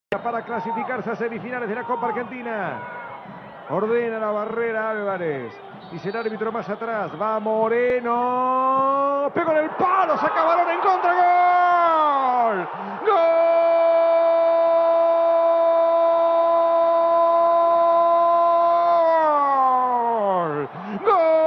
para clasificarse a semifinales de la Copa Argentina. Ordena la barrera Álvarez. Dice el árbitro más atrás. Va Moreno. Pegó en el palo. Saca balón en contra. ¡Gol! ¡Gol! ¡Gol!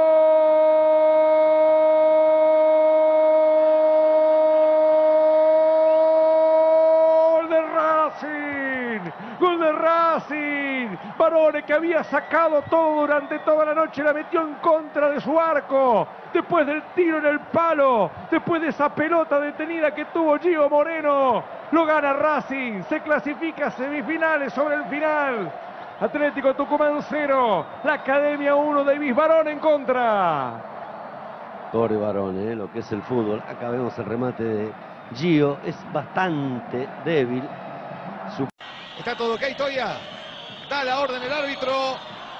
Gol de Racing. Barone, que había sacado todo durante toda la noche, la metió en contra de su arco. Después del tiro en el palo, después de esa pelota detenida que tuvo Gio Moreno, lo gana Racing. Se clasifica a semifinales sobre el final. Atlético Tucumán 0, la Academia 1, Davis Barone en contra. Pobre Barone, lo que es el fútbol. Acá vemos el remate de Gio. Es bastante débil. Está todo ok, Toya. Da la orden el árbitro.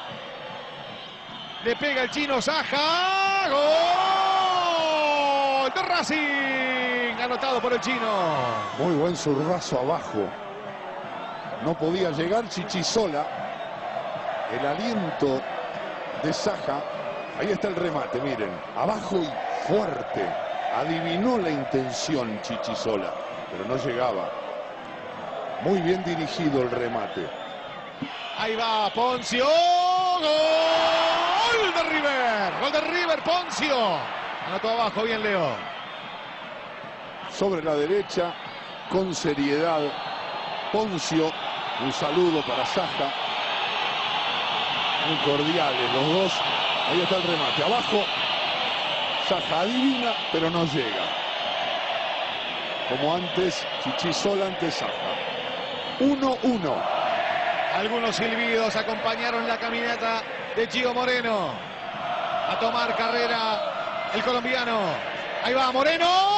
Le pega el chino Saja. ¡Gol de Racing! Anotado por el chino. Muy buen zurdazo abajo. No podía llegar Chichisola. El aliento de Saja. Ahí está el remate, miren. Abajo y fuerte. Adivinó la intención Chichisola, pero no llegaba. Muy bien dirigido el remate. Ahí va Poncio. ¡Gol de River! ¡Gol de River, Poncio! Anotó abajo, bien Leo. Sobre la derecha, con seriedad, Poncio. Un saludo para Saja. Muy cordiales los dos. Ahí está el remate. Abajo, Saja adivina, pero no llega. Como antes, Chichisola ante Saja. 1-1. Algunos silbidos acompañaron la caminata de Gio Moreno. A tomar carrera el colombiano. Ahí va Moreno.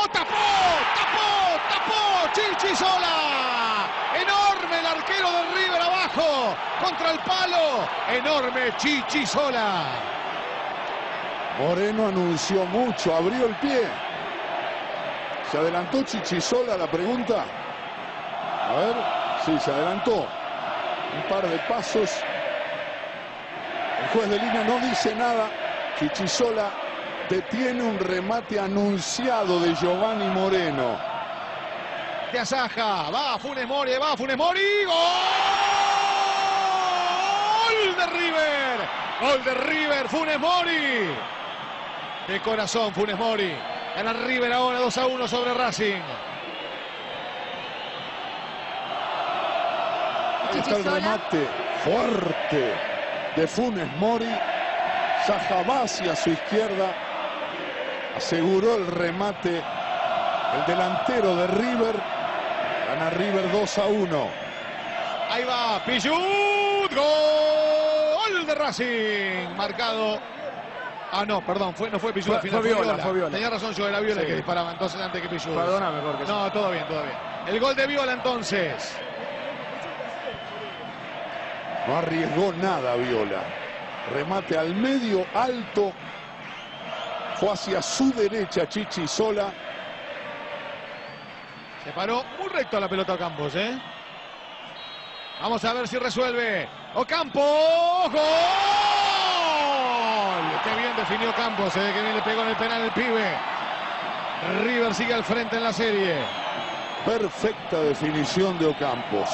¡Tapó! Chichisola. Enorme el arquero del River abajo. Contra el palo. Enorme Chichisola. Moreno anunció mucho, abrió el pie. ¿Se adelantó Chichisola? La pregunta. A ver, sí, se adelantó. Un par de pasos. El juez de línea no dice nada. Chichisola detiene un remate anunciado de Giovanni Moreno. De Asaja, va Funes Mori. ¡Gol de River! ¡Gol de River, Funes Mori! De corazón, Funes Mori. Gana River ahora 2-1 sobre Racing. Ahí está el remate fuerte de Funes Mori. Saja va hacia su izquierda. Aseguró el remate el delantero de River. Gana River 2-1. Ahí va Pichut. Gol de Racing. Marcado. Ah, no, perdón, no fue Pichut al final. Fue Viola. Tenía razón yo, era Viola el que disparaba entonces antes que Pichut. Perdóname, porque no, todo bien. El gol de Viola entonces. No arriesgó nada Viola. Remate al medio, alto. Fue hacia su derecha Chichisola. Se paró muy recto a la pelota Ocampos, ¿eh? Vamos a ver si resuelve. Ocampos. ¡Gol! Qué bien definió Campos, que bien le pegó en el penal el pibe. River sigue al frente en la serie. Perfecta definición de Ocampos.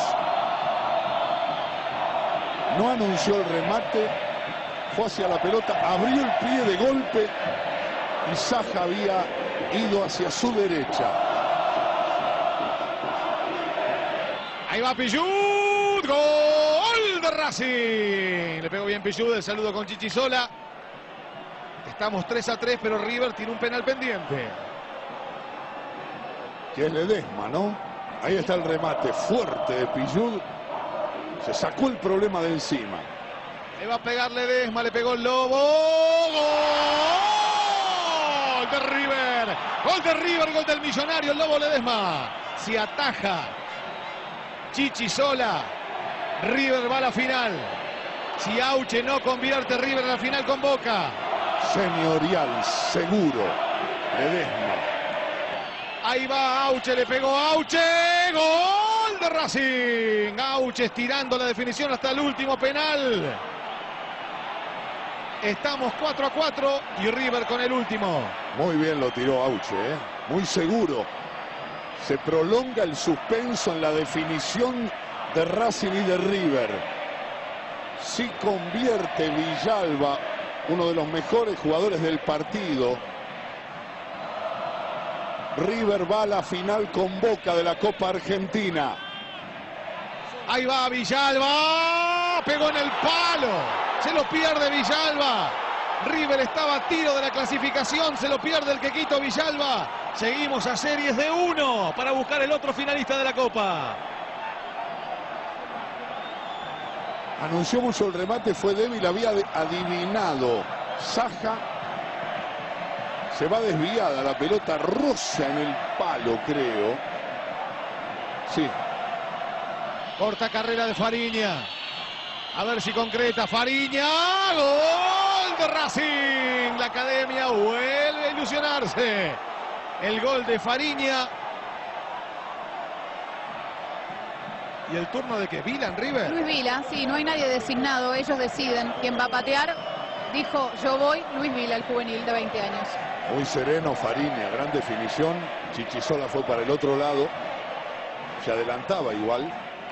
No anunció el remate. Fue hacia la pelota. Abrió el pie de golpe. Y Saja había ido hacia su derecha. Ahí va Pichut. Gol de Racing. Le pegó bien Pichut. El saludo con Chichisola. Estamos 3-3, pero River tiene un penal pendiente. Que es Ledesma, ¿no? Ahí está el remate fuerte de Pichut. Se sacó el problema de encima. Le va a pegar Ledesma, le pegó el Lobo. ¡Gol de River! ¡Gol de River! ¡Gol del millonario! El Lobo Ledesma. Si ataja Chichisola, River va a la final. Si Auche no convierte, River a la final con Boca. Señorial, seguro. Ledesma. Ahí va Auche, le pegó Auche. ¡Gol de Racing. Auch estirando la definición hasta el último penal. Estamos 4-4 y River con el último. Muy bien lo tiró Auche, muy seguro. Se prolonga el suspenso en la definición de Racing y de River. Si convierte Villalba, uno de los mejores jugadores del partido, River va a la final con Boca de la Copa Argentina. Ahí va Villalba. Pegó en el palo. Se lo pierde Villalba. River estaba a tiro de la clasificación. Se lo pierde el quequito Villalba. Seguimos a series de 1 para buscar el otro finalista de la Copa. Anunció mucho el remate, fue débil, había adivinado. Saja. Se va desviada la pelota, roza en el palo, creo. Sí. Corta carrera de Fariña. A ver si concreta. Fariña. Gol de Racing. La academia vuelve a ilusionarse. El gol de Fariña. ¿Y el turno de qué? ¿Vila en River? Luis Vila, sí, no hay nadie designado. Ellos deciden quién va a patear. Dijo, yo voy, Luis Vila, el juvenil de 20 años. Muy sereno Fariña, gran definición. Chichisola fue para el otro lado. Se adelantaba igual.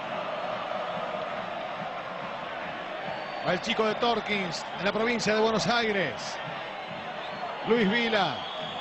Al chico de Torkins, en la provincia de Buenos Aires. Luis Vila.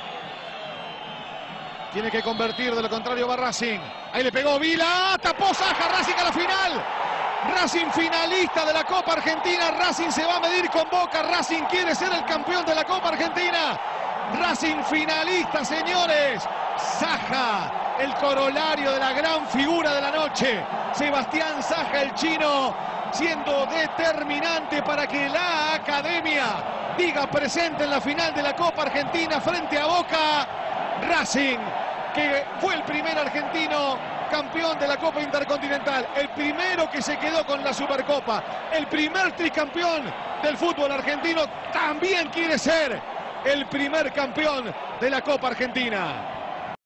Tiene que convertir, de lo contrario va Racing. Ahí le pegó Vila, tapó Saja, Racing a la final. Racing finalista de la Copa Argentina. Racing se va a medir con Boca. Racing quiere ser el campeón de la Copa Argentina. Racing finalista, señores. Saja, el corolario de la gran figura de la noche. Sebastián Saja, el chino, siendo determinante para que la academia diga presente en la final de la Copa Argentina frente a Boca. Racing, que fue el primer argentino campeón de la Copa Intercontinental, el primero que se quedó con la Supercopa, el primer tricampeón del fútbol argentino, también quiere ser el primer campeón de la Copa Argentina.